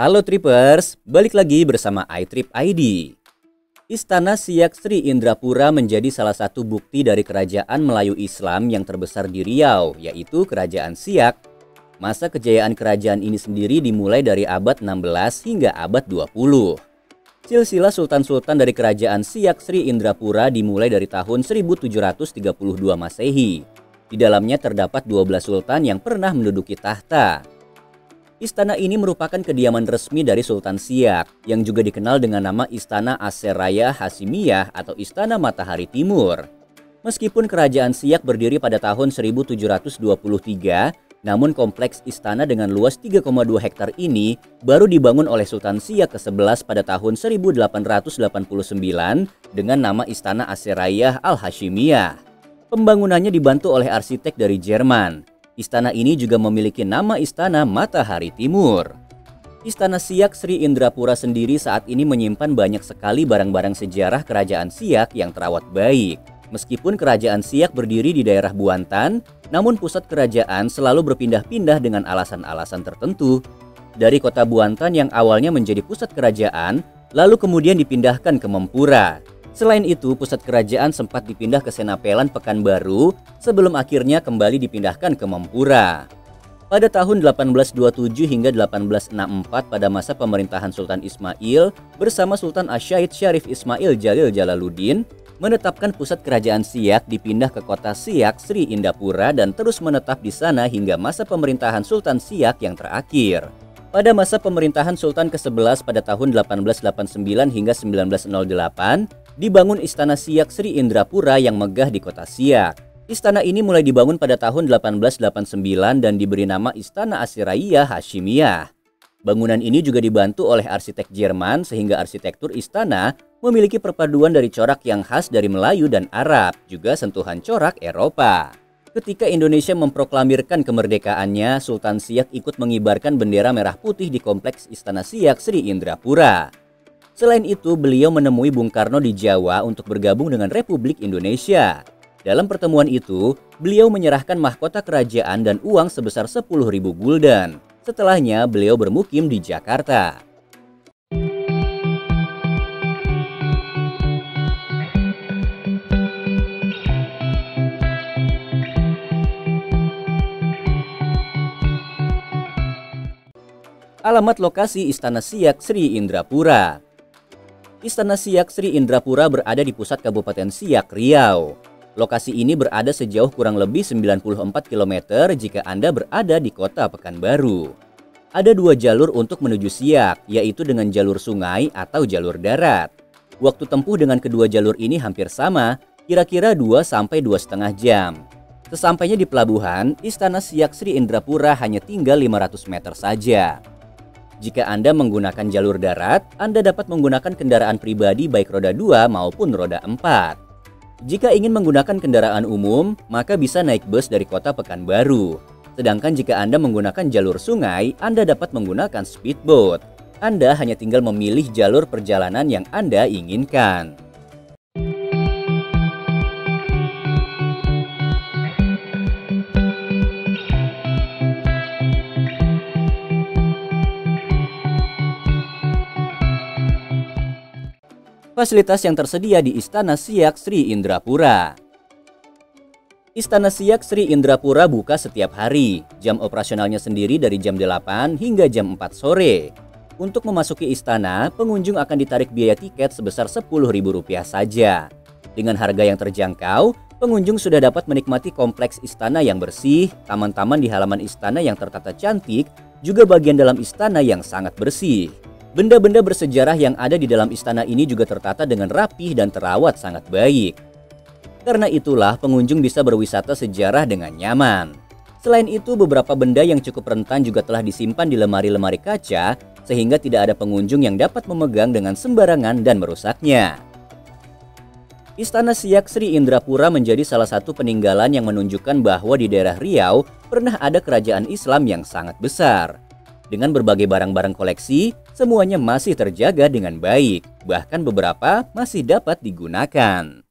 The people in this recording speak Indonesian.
Halo Trippers, balik lagi bersama iTrip ID. Istana Siak Sri Indrapura menjadi salah satu bukti dari kerajaan Melayu Islam yang terbesar di Riau, yaitu Kerajaan Siak. Masa kejayaan kerajaan ini sendiri dimulai dari abad 16 hingga abad 20. Silsilah sultan-sultan dari Kerajaan Siak Sri Indrapura dimulai dari tahun 1732 Masehi. Di dalamnya terdapat 12 sultan yang pernah menduduki tahta. Istana ini merupakan kediaman resmi dari Sultan Siak, yang juga dikenal dengan nama Istana Asyaraya Hasyimiyah atau Istana Matahari Timur. Meskipun kerajaan Siak berdiri pada tahun 1723, namun kompleks istana dengan luas 3,2 hektar ini baru dibangun oleh Sultan Siak ke-11 pada tahun 1889 dengan nama Istana Asyaraya Al-Hasyimiyah. Pembangunannya dibantu oleh arsitek dari Jerman. Istana ini juga memiliki nama Istana Matahari Timur. Istana Siak Sri Indrapura sendiri saat ini menyimpan banyak sekali barang-barang sejarah kerajaan Siak yang terawat baik. Meskipun kerajaan Siak berdiri di daerah Buantan, namun pusat kerajaan selalu berpindah-pindah dengan alasan-alasan tertentu. Dari kota Buantan yang awalnya menjadi pusat kerajaan, lalu kemudian dipindahkan ke Mempura. Selain itu, pusat kerajaan sempat dipindah ke Senapelan Pekanbaru sebelum akhirnya kembali dipindahkan ke Mempura. Pada tahun 1827 hingga 1864 pada masa pemerintahan Sultan Ismail bersama Sultan Asyaid Syarif Ismail Jalil Jalaluddin menetapkan pusat kerajaan Siak dipindah ke kota Siak Sri Indrapura dan terus menetap di sana hingga masa pemerintahan Sultan Siak yang terakhir. Pada masa pemerintahan Sultan ke-11 pada tahun 1889 hingga 1908, dibangun Istana Siak Sri Indrapura yang megah di kota Siak. Istana ini mulai dibangun pada tahun 1889 dan diberi nama Istana Asyaraya Hasyimiyah. Bangunan ini juga dibantu oleh arsitek Jerman sehingga arsitektur istana memiliki perpaduan dari corak yang khas dari Melayu dan Arab, juga sentuhan corak Eropa. Ketika Indonesia memproklamirkan kemerdekaannya, Sultan Siak ikut mengibarkan bendera merah putih di kompleks Istana Siak Sri Indrapura. Selain itu, beliau menemui Bung Karno di Jawa untuk bergabung dengan Republik Indonesia. Dalam pertemuan itu, beliau menyerahkan mahkota kerajaan dan uang sebesar 10.000 gulden. Setelahnya, beliau bermukim di Jakarta. Alamat lokasi Istana Siak Sri Indrapura. Istana Siak Sri Indrapura berada di pusat Kabupaten Siak, Riau. Lokasi ini berada sejauh kurang lebih 94 km jika Anda berada di kota Pekanbaru. Ada dua jalur untuk menuju Siak, yaitu dengan jalur sungai atau jalur darat. Waktu tempuh dengan kedua jalur ini hampir sama, kira-kira 2–2,5 jam. Sesampainya di pelabuhan, Istana Siak Sri Indrapura hanya tinggal 500 meter saja. Jika Anda menggunakan jalur darat, Anda dapat menggunakan kendaraan pribadi baik roda 2 maupun roda 4. Jika ingin menggunakan kendaraan umum, maka bisa naik bus dari kota Pekanbaru. Sedangkan jika Anda menggunakan jalur sungai, Anda dapat menggunakan speedboat. Anda hanya tinggal memilih jalur perjalanan yang Anda inginkan. Fasilitas yang tersedia di Istana Siak Sri Indrapura. Istana Siak Sri Indrapura buka setiap hari. Jam operasionalnya sendiri dari jam 8 hingga jam 4 sore. Untuk memasuki istana, pengunjung akan ditarik biaya tiket sebesar Rp10.000 saja. Dengan harga yang terjangkau, pengunjung sudah dapat menikmati kompleks istana yang bersih, taman-taman di halaman istana yang tertata cantik, juga bagian dalam istana yang sangat bersih. Benda-benda bersejarah yang ada di dalam istana ini juga tertata dengan rapih dan terawat sangat baik. Karena itulah pengunjung bisa berwisata sejarah dengan nyaman. Selain itu, beberapa benda yang cukup rentan juga telah disimpan di lemari-lemari kaca sehingga tidak ada pengunjung yang dapat memegang dengan sembarangan dan merusaknya. Istana Siak Sri Indrapura menjadi salah satu peninggalan yang menunjukkan bahwa di daerah Riau pernah ada kerajaan Islam yang sangat besar. Dengan berbagai barang-barang koleksi, semuanya masih terjaga dengan baik, bahkan beberapa masih dapat digunakan.